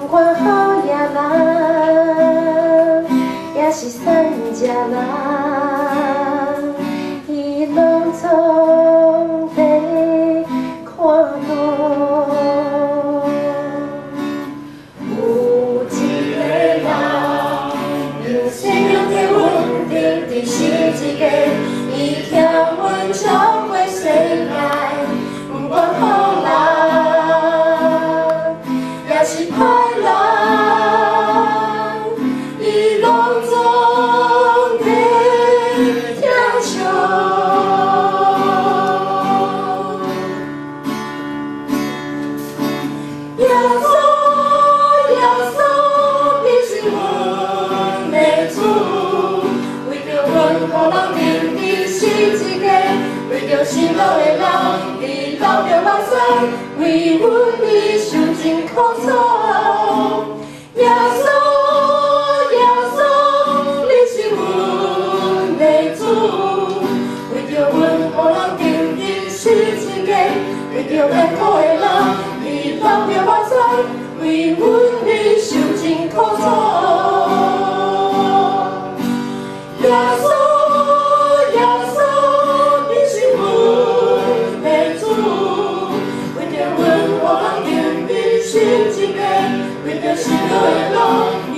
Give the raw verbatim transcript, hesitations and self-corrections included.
管好野人，也是善食人，伊拢总在看顾。有一个人，人生用的稳定，定是一个，伊欠阮照过世界，不管好人。 是歹人，伊拢总在疼惜。耶稣，耶稣，你是阮的主，为着阮互人认你是一个，为着心爱的人，你流着目屎，为阮你受尽苦楚。 耶稣，耶稣，你是阮的主，为着阮互人定义是一个，为着艰苦的人，你流着目屎，为阮你受尽苦楚。耶稣，耶稣，你是阮的主，为着阮互人定义是一个。 为着心爱的人。